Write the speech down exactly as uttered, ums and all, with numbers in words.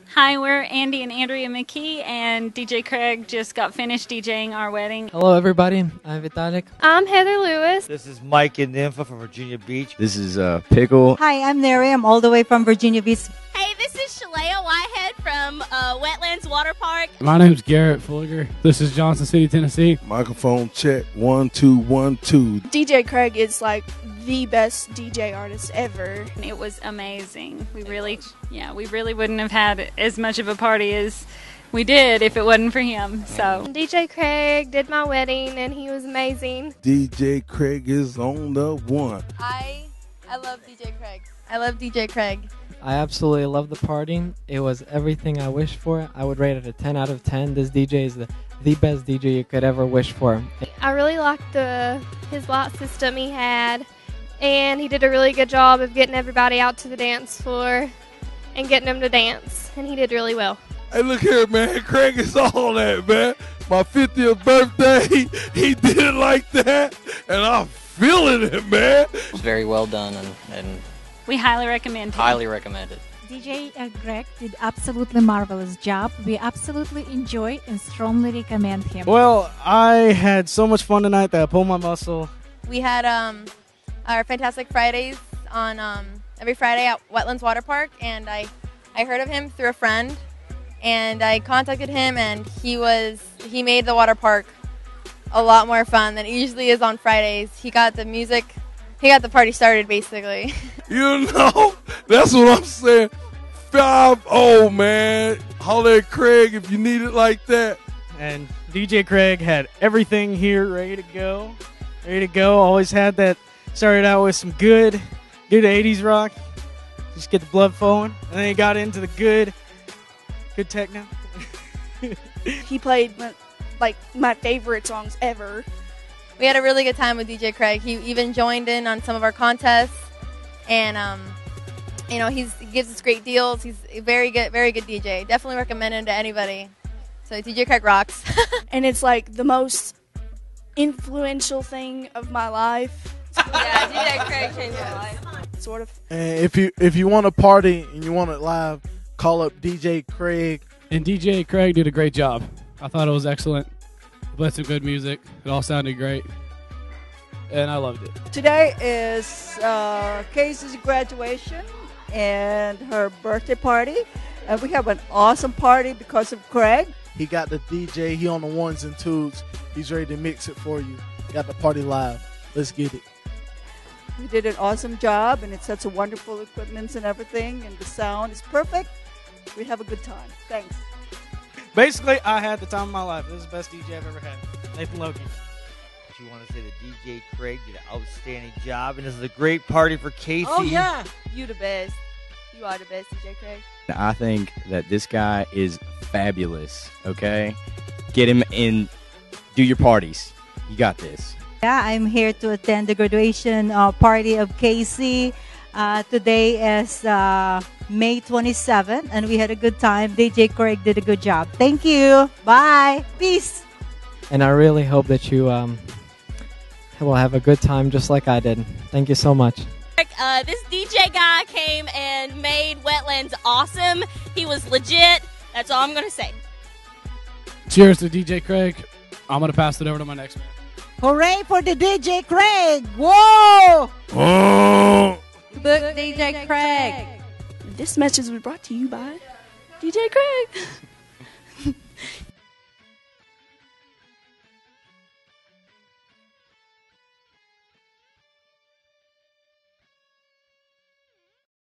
Hi, we're Andy and Andrea McKee, and D J Craig just got finished DJing our wedding. Hello, everybody. I'm Vitalik. I'm Heather Lewis. This is Mike and Nympha from Virginia Beach. This is uh, Pickle. Hi, I'm Neri. I'm all the way from Virginia Beach. Hey, this is Shalea Whitehead from uh, Wetlands Water Park. My name's Garrett Fulliger. This is Johnson City, Tennessee. Microphone check, one, two, one, two. D J Craig is like the best D J artist ever. It was amazing. We really, yeah, we really wouldn't have had as much of a party as we did if it wasn't for him. So D J Craig did my wedding, and he was amazing. D J Craig is on the one. I, I love D J Craig. I love D J Craig. I absolutely love the party. It was everything I wished for. I would rate it a ten out of ten. This D J is the, the best D J you could ever wish for. I really liked the his light system he had, and he did a really good job of getting everybody out to the dance floor and getting them to dance, and he did really well. Hey, look here, man. Craig is all that, man. My fiftieth birthday, he did it like that, and I'm feeling it, man. It was very well done, and, and we highly recommend him. Highly recommend it. D J uh, Greg did absolutely marvelous job. We absolutely enjoy and strongly recommend him. Well, I had so much fun tonight that I pulled my muscle. We had um, our Fantastic Fridays on um, every Friday at Wetlands Water Park, and I, I heard of him through a friend, and I contacted him, and he was he made the water park a lot more fun than it usually is on Fridays. He got the music, he got the party started basically. You know, that's what I'm saying. five oh, man. Holler at Craig if you need it like that. And D J Craig had everything here ready to go. Ready to go. Always had that. Started out with some good, good eighties rock. Just get the blood flowing. And then he got into the good, good techno. He played like my favorite songs ever. We had a really good time with D J Craig. He even joined in on some of our contests, and um, you know, he's, he gives us great deals. He's a very good, very good D J. Definitely recommend him to anybody. So D J Craig rocks. And it's like the most influential thing of my life. Yeah, D J Craig changed my life. Sort of. And if you if you want to party and you want it live, call up D J Craig. And D J Craig did a great job. I thought it was excellent. Played some good music. It all sounded great. And I loved it. Today is uh, Casey's graduation and her birthday party. And we have an awesome party because of Craig. He got the D J. He on the ones and twos. He's ready to mix it for you. Got the party live. Let's get it. We did an awesome job, and it sets a wonderful equipment and everything, and the sound is perfect. We have a good time. Thanks. Basically, I had the time of my life. This is the best D J I've ever had. Nathan Loki. You want to say that D J Craig did an outstanding job, and this is a great party for Casey. Oh, yeah. You the best. You are the best, D J Craig. I think that this guy is fabulous, okay? Get him in, do your parties. You got this. Yeah, I'm here to attend the graduation uh, party of Casey. Uh, today is uh, May twenty-seventh, and we had a good time. D J Craig did a good job. Thank you. Bye. Peace. And I really hope that you um, will have a good time just like I did. Thank you so much. Uh, this D J guy came and made Wetlands awesome. He was legit. That's all I'm going to say. Cheers to D J Craig. I'm going to pass it over to my next man. Hooray for the D J Craig! Whoa! Oh. Book D J Craig. This message was brought to you by D J Craig.